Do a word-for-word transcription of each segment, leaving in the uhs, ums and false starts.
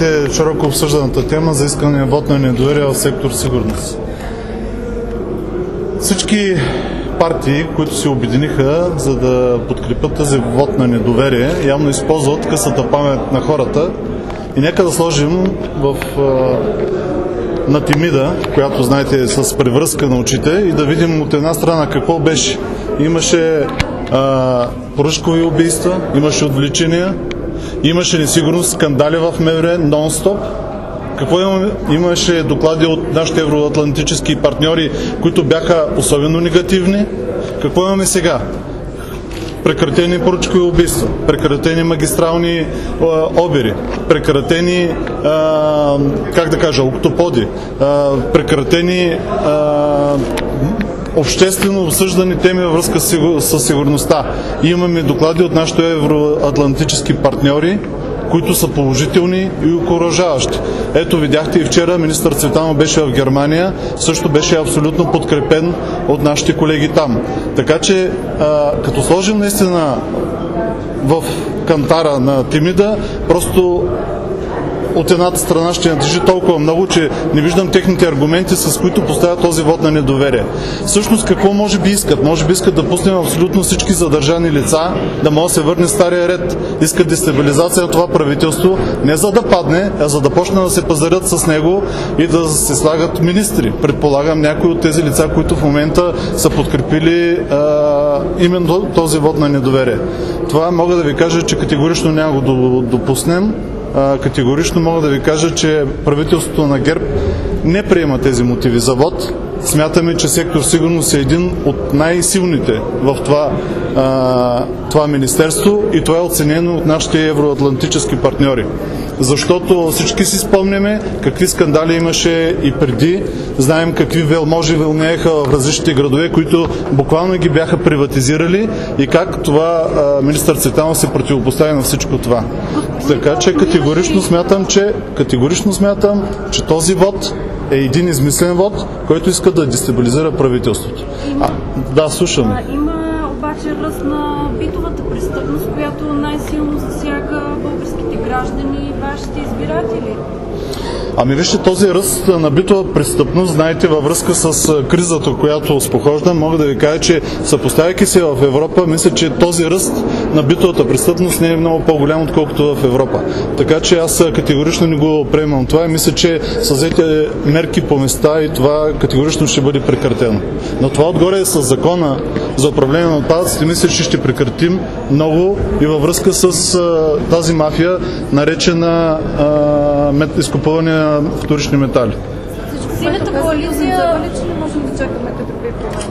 знаете широко обсъжданата тема за искане вод на недоверие в сектор сигурност. Всички партии, които се обединиха за да подкрепят тази вод на недоверие, явно използват късата памет на хората и нека да сложим в на Темида, която знаете е с превръзка на очите, и да видим от една страна какво беше. Имаше а, поръчкови убийства, имаше отвличания, имаше несигурност, скандали в МВР нон-стоп. Какво имаме? Имаше доклади от нашите евроатлантически партньори, които бяха особено негативни. Какво имаме сега? Прекратени поръчкови убийства, прекратени магистрални а, обири, прекратени, а, как да кажа, октоподи, а, прекратени а, обществено обсъждани теми във връзка с, сигур... с сигурността. И имаме доклади от нашите евроатлантически партньори, които са положителни и окуражаващи. Ето, видяхте и вчера министър Цветанов беше в Германия, също беше абсолютно подкрепен от нашите колеги там. Така че, а, като сложим наистина в кантара на Темида, просто от едната страна ще натежи толкова много, че не виждам техните аргументи, с които поставят този вод на недоверие. Всъщност какво може би искат? Може би искат да пуснем абсолютно всички задържани лица, да може да се върне стария ред. Искат дестабилизация на това правителство, не за да падне, а за да почне да се пазарят с него и да се слагат министри. Предполагам някои от тези лица, които в момента са подкрепили а, именно този вод на недоверие. Това мога да ви кажа, че категорично няма го допуснем. Категорично мога да ви кажа, че правителството на ГЕРБ не приема тези мотиви за вод. Смятаме, че сектор сигурност е един от най-силните в това, а, това министерство и това е оценено от нашите евроатлантически партньори. Защото всички си спомняме какви скандали имаше и преди. Знаем какви велможи вълнееха в различните градове, които буквално ги бяха приватизирали и как това а, министър Цветанов се противопостави на всичко това. Така че категорично смятам, че, категорично смятам, че този вод е един измислен вод, който иска да дестабилизира правителството. Има, а, да, слушам. А, има обаче ръст на битовата престъпност, която най-силно засяга българските граждани и вашите избиратели. Ами вижте, този ръст на битова престъпност, знаете, във връзка с кризата, която спохожда, мога да ви кажа, че съпоставяйки се в Европа, мисля, че този ръст на битовата престъпност не е много по-голям, отколкото в Европа. Така че аз категорично не го приемам това и мисля, че с взете мерки по места и това категорично ще бъде прекратено. Но това отгоре е с закона за управление на отпадъците, мисля, че ще прекратим много и във връзка с а, тази мафия, наречена а, изкупуване на вторични метали. Синята коалиция... че не можем да чакаме кадрови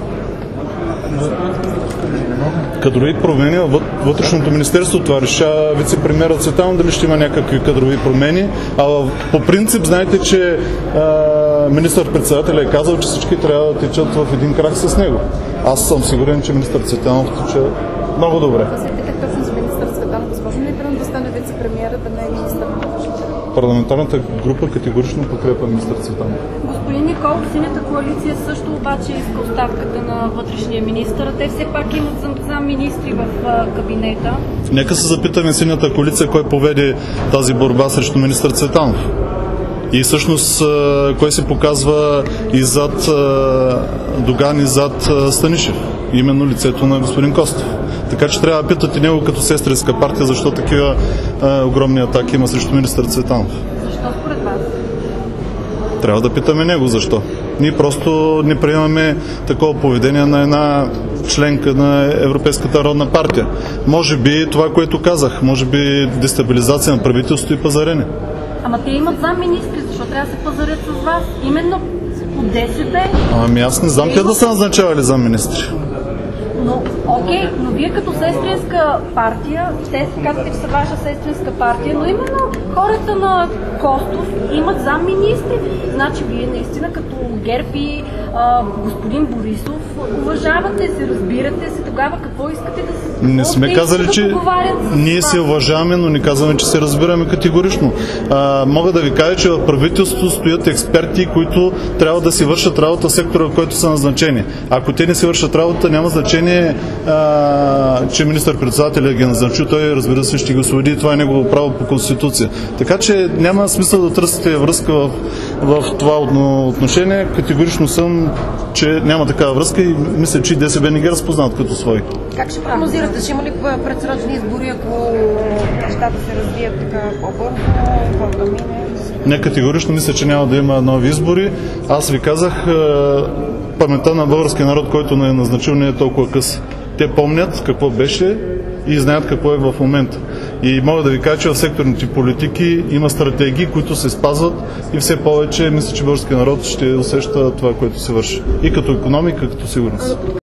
промени? Кадрови промени във вътрешното министерство, това решава вице-премиера Цветанов дали ще има някакви кадрови промени, а по принцип знаете, че министър-председателя е казал, че всички трябва да течат в един крак с него. Аз съм сигурен, че министър Цветанов тече много добре. Аз се питах точно за министър Цветанов. Възможно ли е да стане вице-премиера, да не е министър на вътрешните? Парламентарната група категорично подкрепя министър Цветанов. Господин Николов, Синята коалиция също обаче иска оставката на вътрешния министър. Те все пак имат замминистри в кабинета. Нека се запитаме Синята коалиция кой поведе тази борба срещу министър Цветанов. И всъщност кой се показва и зад Доган и зад Станишев. Именно лицето на господин Костов. Така че трябва да питате него като сестринска партия, защо такива а, огромни атаки има срещу министър Цветанов. Защо според вас? Трябва да питаме него защо. Ние просто не приемаме такова поведение на една членка на Европейската народна партия. Може би това, което казах, може би дестабилизация на правителството и пазарене. Ама те имат замминистри, защо трябва да се пазарят с вас? Именно от ДСБ. Ами аз не знам те да са назначавали замминистри. Но, окей, но вие като сестринска партия, те казвате, че са ваша сестринска партия, но именно хората на Костов имат замминистри. Значи вие наистина като ГЕРБ и а, господин Борисов. Уважавате се, разбирате се, тогава какво искате да се... Не сме казали, да че ние се уважаваме, но не казваме, че се разбираме категорично. А, мога да ви кажа, че в правителството стоят експерти, които трябва да си вършат работа в сектора, в който са назначени. Ако те не си вършат работа, няма значение, а, че министър-председателя ги назначи, той разбира се ще ги освободи и това е негово право по Конституция. Така че няма смисъл да търсите връзка в, в това отношение. Категорично съм, че няма такава връзка и мисля, че и ДСБ не ги разпознават като свои. Как ще прогнозирате? Ще има ли предсрочни избори, ако нещата се развият така по-бързо, какво да мине? Не, категорично мисля, че няма да има нови избори. Аз ви казах, паметта на българския народ, който не е назначил, не е толкова къс. Те помнят какво беше и знаят какво е в момента. И мога да ви кажа, че в секторните политики има стратегии, които се спазват и все повече мисля, че българския народ ще усеща това, което се върши. И като икономика, като сигурност.